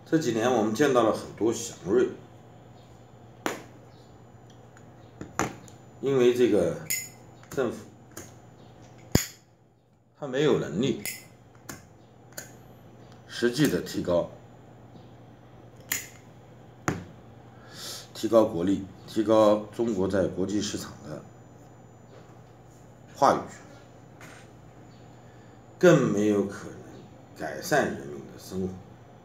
这几年我们见到了很多祥瑞，因为这个政府它没有能力实际的提高国力，提高中国在国际市场的话语权，更没有可能改善人民的生活。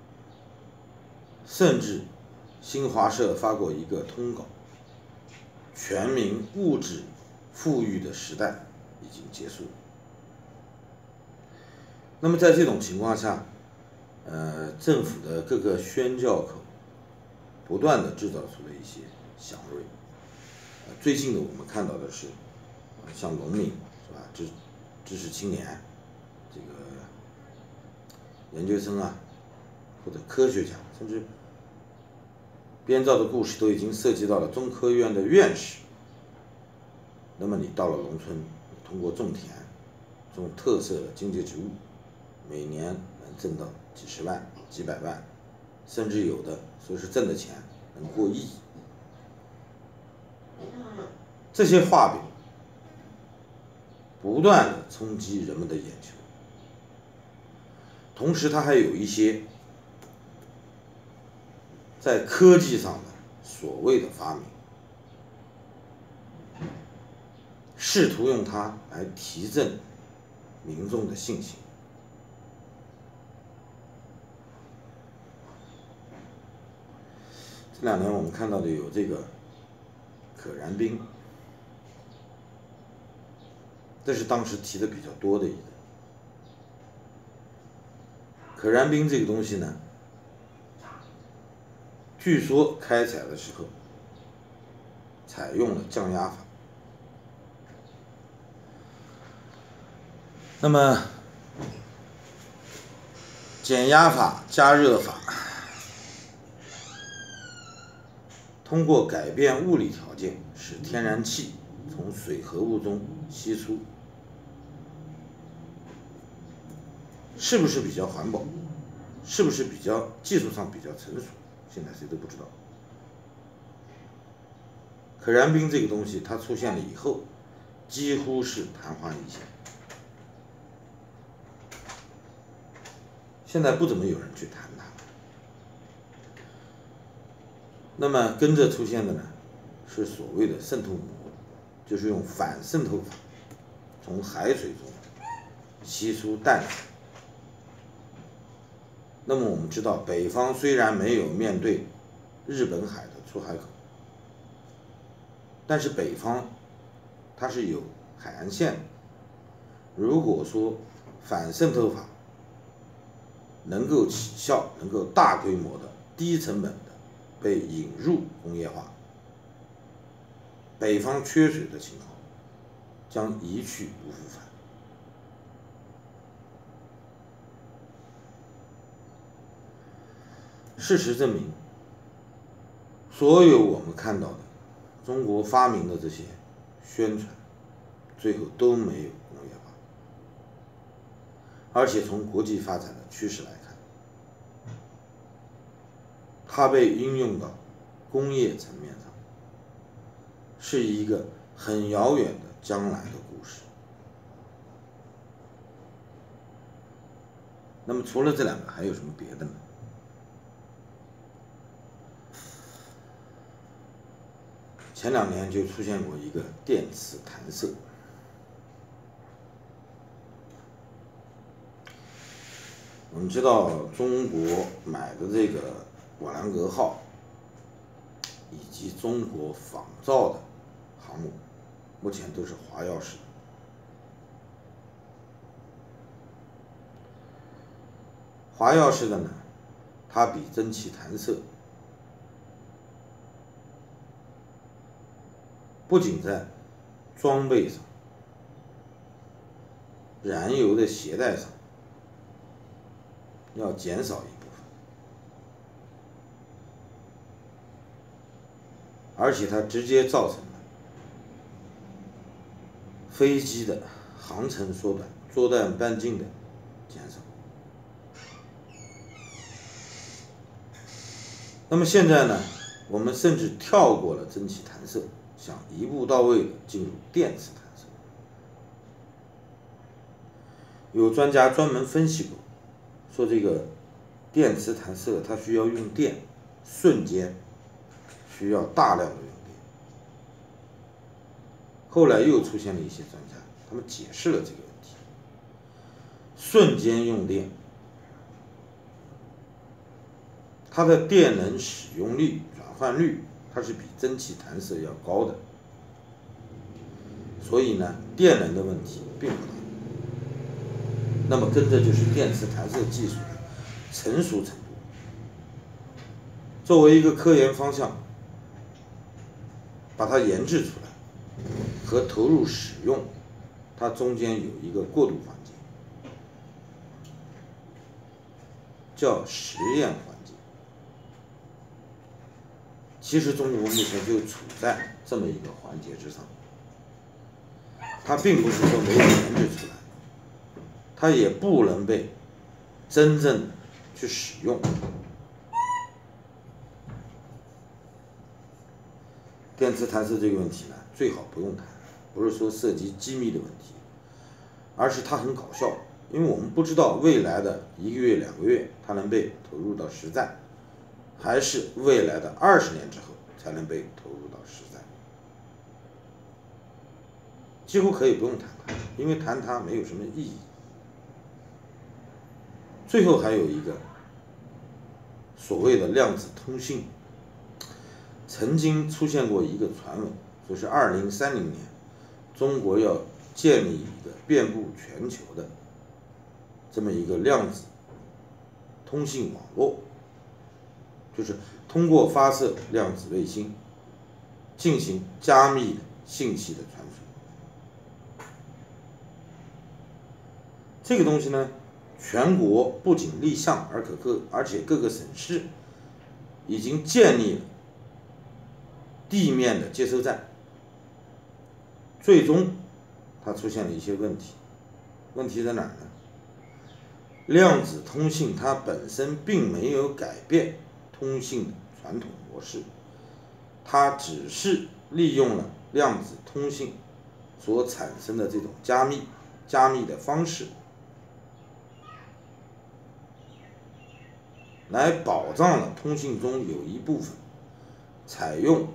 甚至新华社发过一个通稿，全民物质富裕的时代已经结束。那么在这种情况下，政府的各个宣教口不断的制造出了一些祥瑞。最近的我们看到的是，像农民是吧，知识青年，这个研究生啊，或者科学家，甚至编造的故事都已经涉及到了中科院的院士。那么你到了农村，通过种田，种特色的经济植物，每年能挣到几十万、几百万，甚至有的说是挣的钱能过亿。这些画饼不断的冲击人们的眼球，同时它还有一些在科技上的所谓的发明，试图用它来提振民众的信心。这两年我们看到的有这个可燃冰，这是当时提的比较多的一个。可燃冰这个东西呢，据说开采的时候采用了降压法。那么减压法、加热法，通过改变物理条件，使天然气从水合物中析出，是不是比较环保？是不是比较技术上比较成熟？现在谁都不知道。可燃冰这个东西，它出现了以后，几乎是昙花一现。现在不怎么有人去谈它。那么跟着出现的呢，是所谓的渗透膜，就是用反渗透法从海水中吸出氮水。那么我们知道，北方虽然没有面对日本海的出海口，但是北方它是有海岸线的。如果说反渗透法能够起效，能够大规模的、低成本的被引入工业化，北方缺水的情况将一去不复返。事实证明，所有我们看到的中国发明的这些宣传，最后都没有工业化。而且从国际发展的趋势来看，它被应用到工业层面上，是一个很遥远的将来的故事。那么除了这两个，还有什么别的呢？前两年就出现过一个电磁弹射。我们知道中国买的这个瓦良格号以及中国仿造的航母，目前都是华药式的。华药式的呢，它比蒸汽弹射不仅在装备上、燃油的携带上要减少一部分，而且它直接造成了飞机的航程缩短、作战半径的减少。 那么现在呢，我们甚至跳过了蒸汽弹射，想一步到位的进入电磁弹射。有专家专门分析过，说这个电磁弹射它需要用电，瞬间需要大量的用电。后来又出现了一些专家，他们解释了这个问题：瞬间用电，它的电能使用率、转换率，它是比蒸汽弹射要高的。所以呢，电能的问题并不大。那么跟着就是电磁弹射技术的成熟程度。作为一个科研方向，把它研制出来和投入使用，它中间有一个过渡环节，叫实验环节。其实中国目前就处在这么一个环节之上，它并不是说没有研制出来，它也不能被真正的去使用。电磁弹射这个问题呢，最好不用谈，不是说涉及机密的问题，而是它很搞笑，因为我们不知道未来的1个月、2个月它能被投入到实战，还是未来的20年之后才能被投入到实战。几乎可以不用谈它，因为谈它没有什么意义。最后还有一个所谓的量子通信，曾经出现过一个传闻，说是2030年中国要建立一个遍布全球的这么一个量子通信网络，就是通过发射量子卫星进行加密的信息的传输。这个东西呢，全国不仅立项，而且各个省市已经建立了地面的接收站。最终它出现了一些问题，问题在哪儿呢？量子通信它本身并没有改变通信的传统模式，它只是利用了量子通信所产生的这种加密的方式，来保障了通信中有一部分采用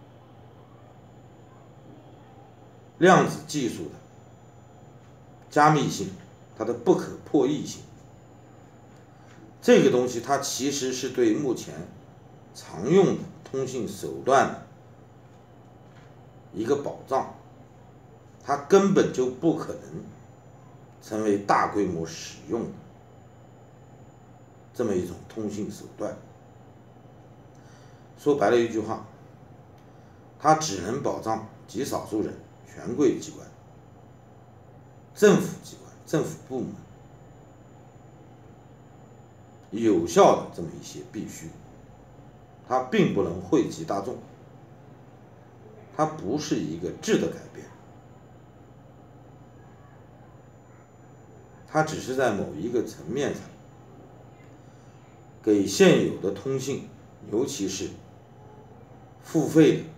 量子技术的加密性，它的不可破译性。这个东西它其实是对目前常用的通信手段的一个保障，它根本就不可能成为大规模使用的这么一种通信手段。说白了一句话，它只能保障极少数人、权贵机关、政府机关、政府部门有效的这么一些必须，它并不能惠及大众，它不是一个质的改变，它只是在某一个层面上给现有的通信，尤其是付费的、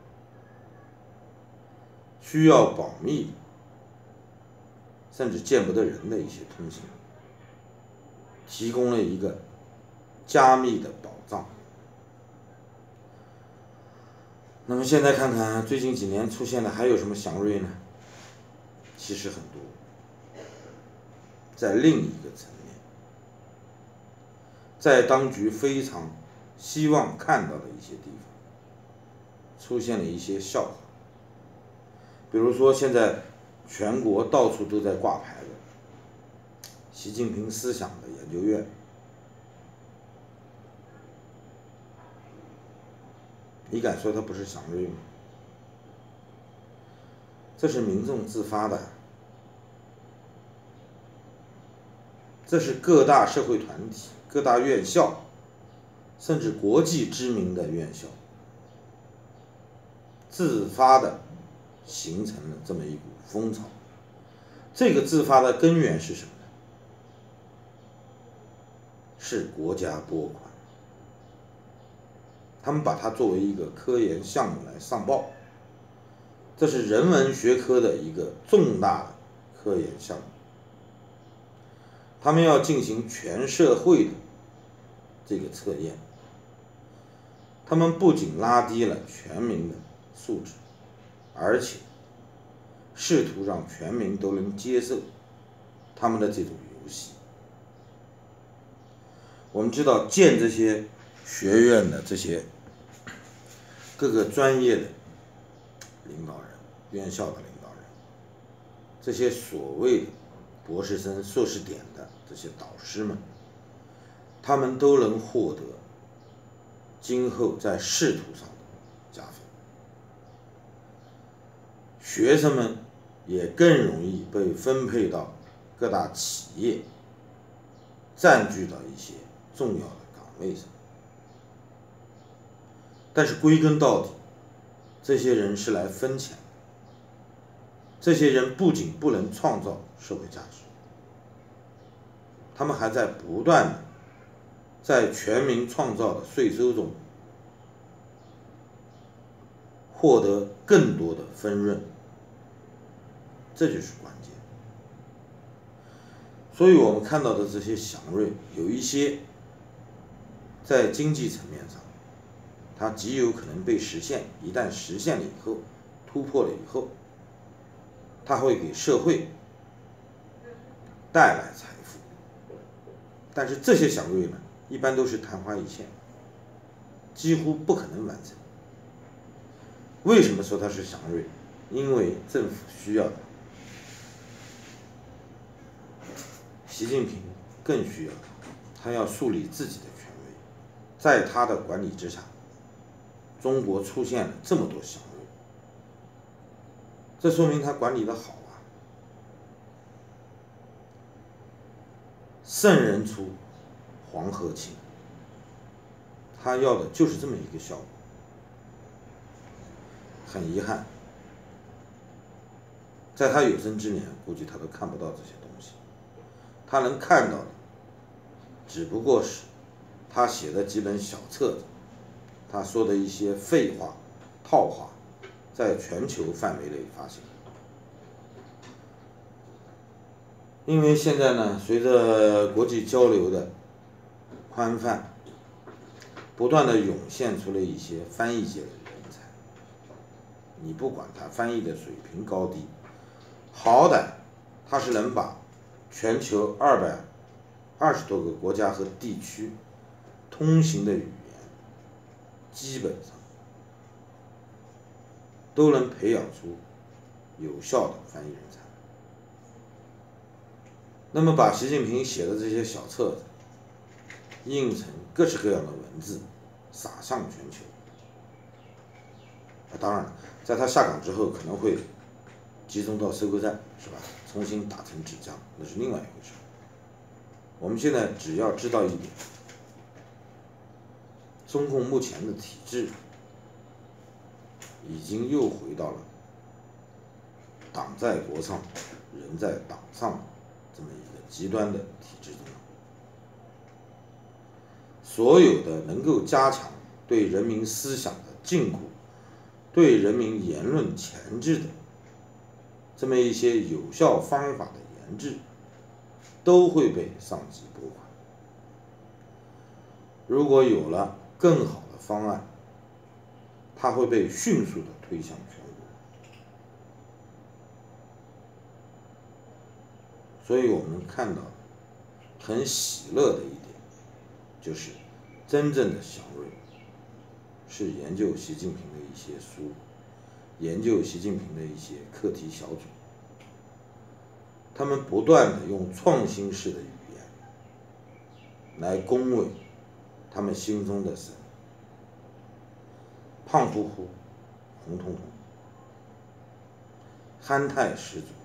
需要保密的，甚至见不得人的一些通信，提供了一个加密的保障。那么现在看看最近几年出现的还有什么祥瑞呢？其实很多，在另一个层面，在当局非常希望看到的一些地方，出现了一些笑话。比如说现在全国到处都在挂牌的习近平思想的研究院，你敢说它不是祥瑞吗？这是民众自发的，这是各大社会团体、各大院校，甚至国际知名的院校自发的形成了这么一股风潮。这个自发的根源是什么呢？是国家拨款。 他们把它作为一个科研项目来上报，这是人文学科的一个重大的科研项目。他们要进行全社会的这个测验，他们不仅拉低了全民的素质，而且试图让全民都能接受他们的这种游戏。我们知道建这些学院的这些各个专业的领导人、院校的领导人，这些所谓的博士生、硕士点的这些导师们，他们都能获得今后在仕途上的加分，学生们也更容易被分配到各大企业，占据到一些重要的岗位上。但是归根到底，这些人是来分钱的，这些人不仅不能创造社会价值，他们还在不断的在全民创造的税收中获得更多的分润，这就是关键。所以我们看到的这些祥瑞，有一些在经济层面上它极有可能被实现，一旦实现了以后，突破了以后，它会给社会带来财富。但是这些祥瑞呢，一般都是昙花一现，几乎不可能完成。为什么说它是祥瑞？因为政府需要它，习近平更需要它，他要树立自己的权威，在他的管理之下，中国出现了这么多祥瑞，这说明他管理的好啊。圣人出，黄河清，他要的就是这么一个效果。很遗憾，在他有生之年，估计他都看不到这些东西。他能看到的，只不过是他写的几本小册子，他说的一些废话、套话，在全球范围内发行。因为现在呢，随着国际交流的宽泛，不断的涌现出了一些翻译界的人才。你不管他翻译的水平高低，好歹他是能把全球220多个国家和地区通行的语言，基本上都能培养出有效的翻译人才。那么把习近平写的这些小册子印成各式各样的文字，撒向全球。当然，在他下岗之后，可能会集中到收购站，是吧？重新打成纸浆，那是另外一回事。我们现在只要知道一点，中共目前的体制已经又回到了党在国上，人在党上这么一个极端的体制中。所有的能够加强对人民思想的禁锢，对人民言论钳制的这么一些有效方法的研制，都会被上级拨款。如果有了更好的方案，它会被迅速的推向全国。所以我们看到很喜乐的一点，就是真正的祥瑞是研究习近平的一些书，研究习近平的一些课题小组，他们不断的用创新式的语言来恭维他们心中的神，胖乎乎、红彤彤、憨态十足。